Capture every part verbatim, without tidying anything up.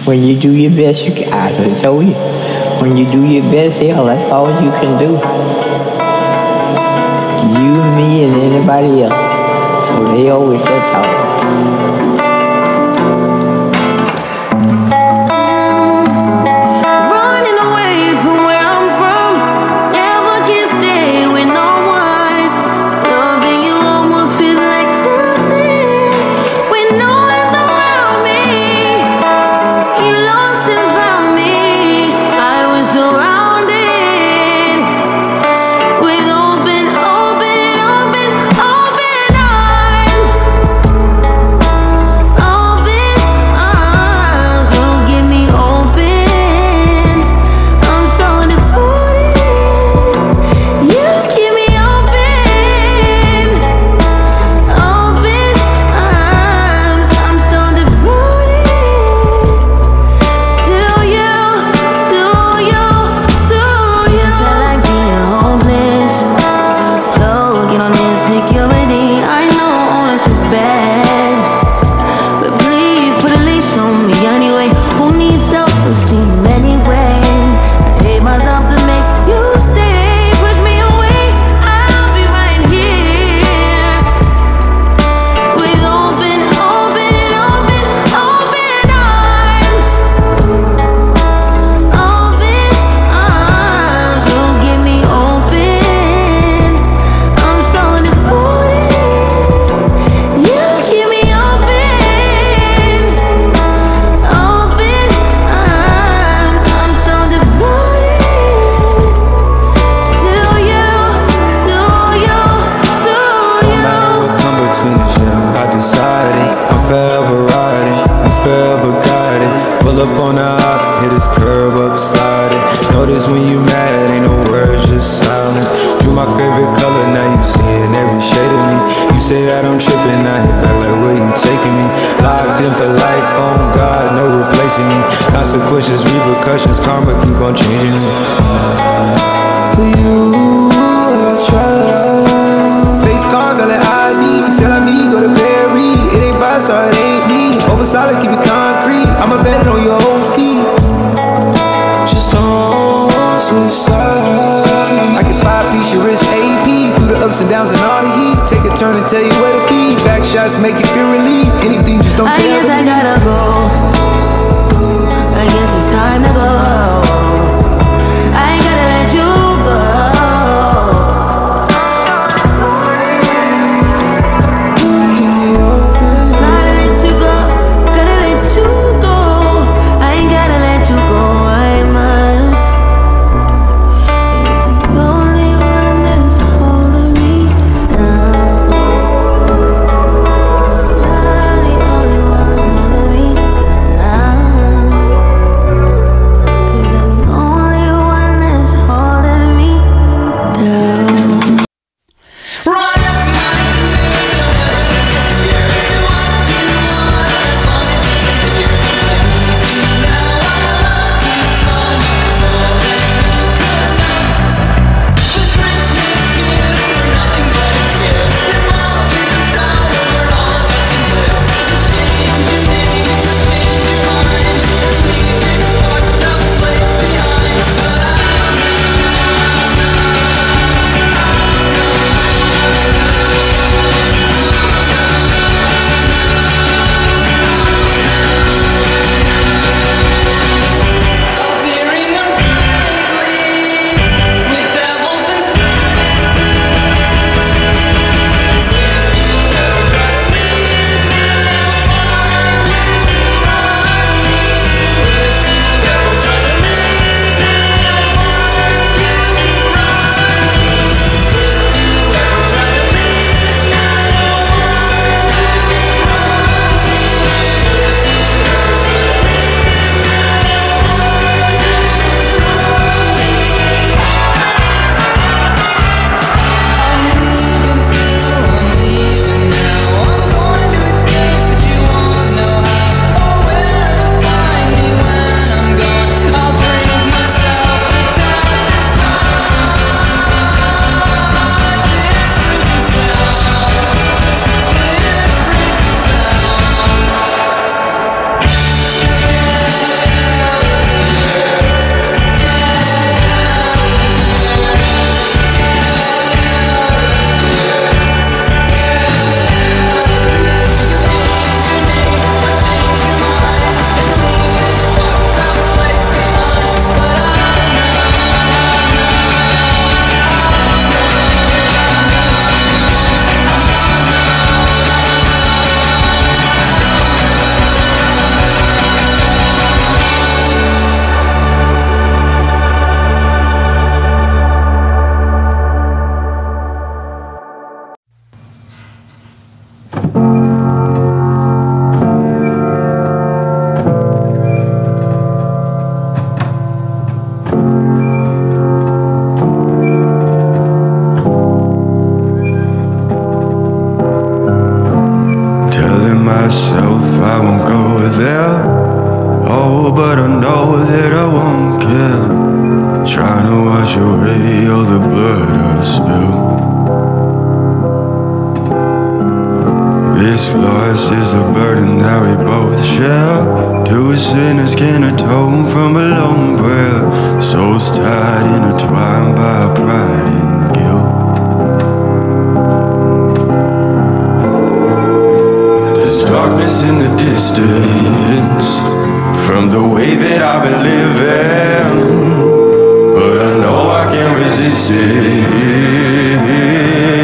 When you do your best, you can, I done told you. When you do your best, hell, that's all you can do. You, me, and anybody else. So they always just talk. up on the hop, hit his curb up, sliding. Notice when you mad, ain't no words, just silence. Drew my favorite color, now you seeing every shade of me. You say that I'm tripping, I hit back like where you taking me. Locked in for life, on God, no replacing me. Consequences, repercussions, karma keep on changing me. For you, I try. Face card, valid I D, sell on me, go to Perry. It ain't five star, it ain't me. Over solid, keep it concrete. I'ma bet it on your own feet. Just on suicide. I can five piece your wrist A P. Through the ups and downs and all the heat. Take a turn and tell you where to be. Back shots make you feel relief. Anything, just don't I care. guess I gotta go. I guess it's time to go. I ain't gotta let you go. go, but I know that I won't care. Trying to wash away all the blood I spill. This loss is a burden that we both share. Two sinners can atone from a lone prayer. Souls tied, intertwined by pride and guilt. There's darkness in the distance from the way that I've been living, but I know I can't resist it.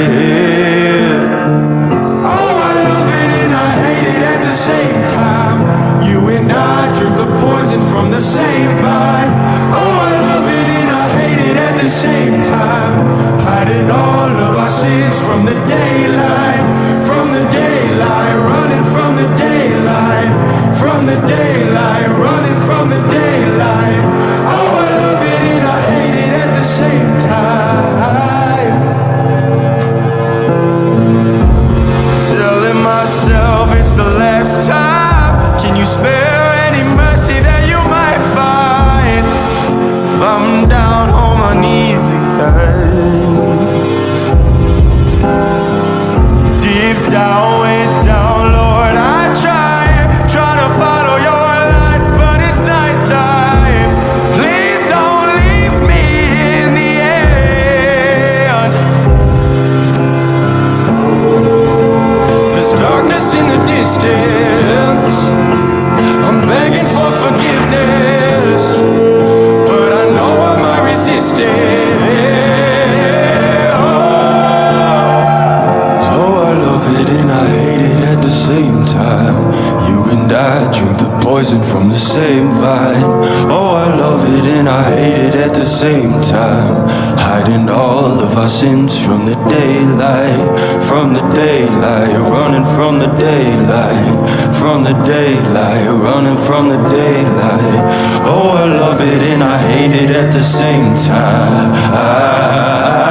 Same time, you and I drink the poison from the same vine. Oh, I love it and I hate it at the same time. Hiding all of our sins from the daylight, from the daylight, running from the daylight, from the daylight, running from the daylight. Oh, I love it and I hate it at the same time. Telling myself it's the last time. Can you spare any mercy that you might find if I'm down on my knees again? Deep down, way down, Lord, I try, try to follow your light, but it's nighttime. Please don't leave me in the end. There's darkness in the distance. I'm begging for forgiveness, but I know I might resist it. Oh, so I love it and I hate it at the same time. You and I drink the poison from the same vine. Oh, I love it and I hate it at the same time. Hiding all of our sins from the daylight, from the daylight, running from the daylight, from the daylight, running from the daylight. Oh, I love it and I hate it at the same time. I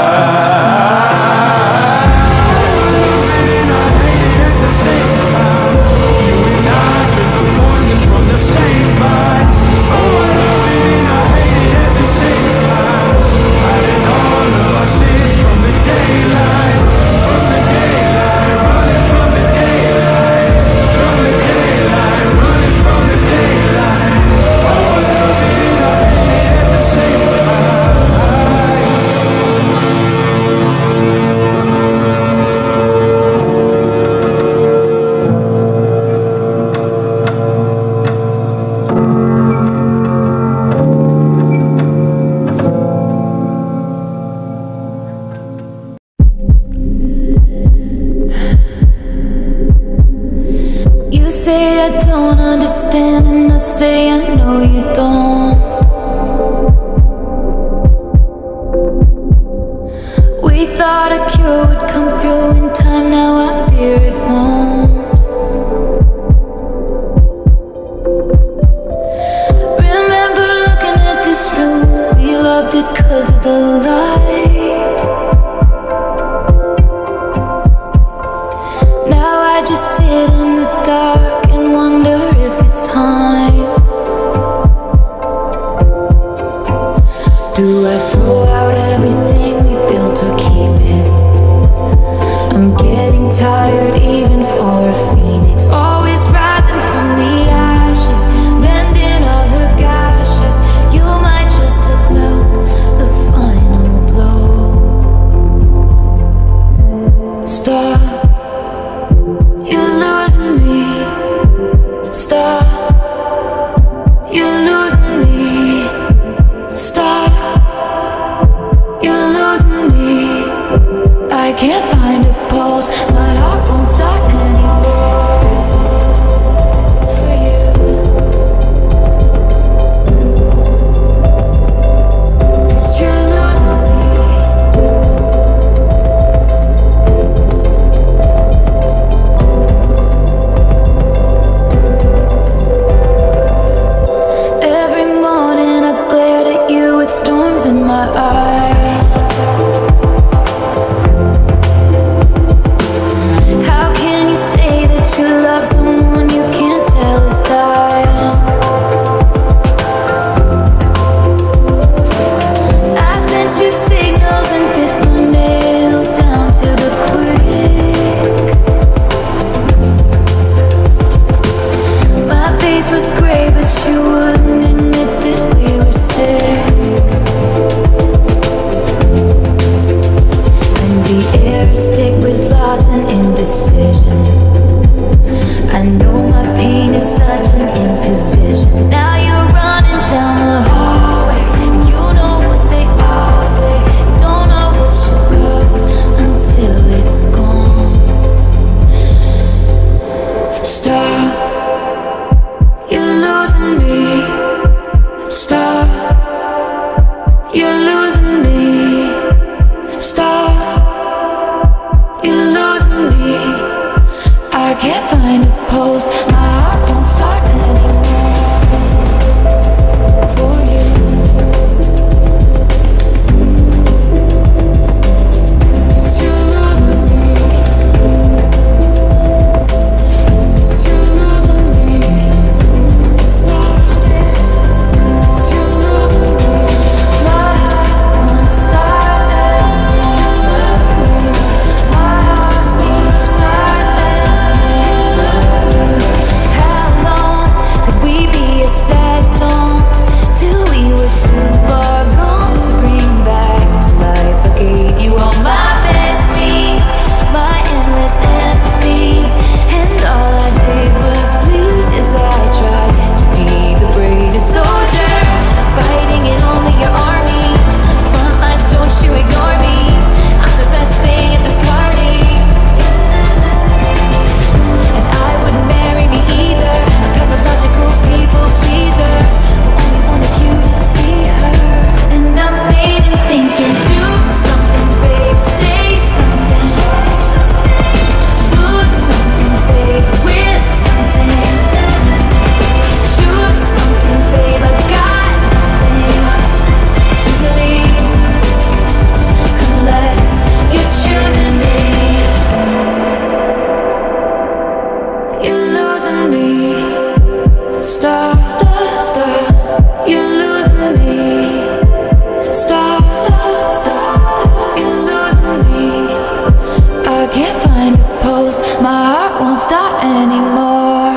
say I don't understand, and I say I know you don't. We thought a cure would come through in time, now I fear it won't. Remember looking at this room, we loved it 'cause of the light. Now I just sit in the dark and wonder if it's time. Do I throw out everything we built or keep it? I'm getting tired even for a phoenix, always rising from the ashes, mending all her gashes. You might just have dealt the final blow. losing me. Stop. You're losing me. Stop. You're losing me. I can't find a pulse. My heart won't start anymore for you. Stop, stop, stop. You're losing me. Stop, stop, stop. You're losing me. I can't find a pulse. My heart won't stop anymore.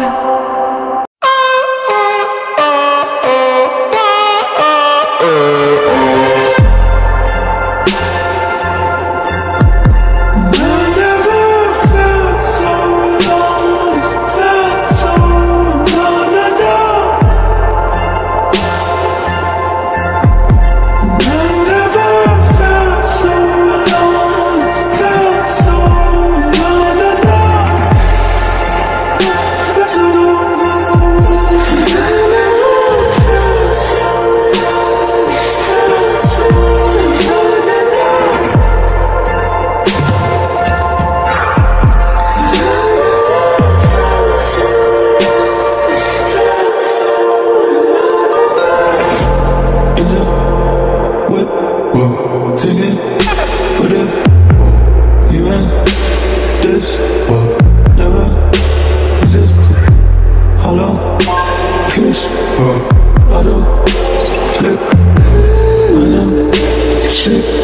Bottle, flick, when I'm sick.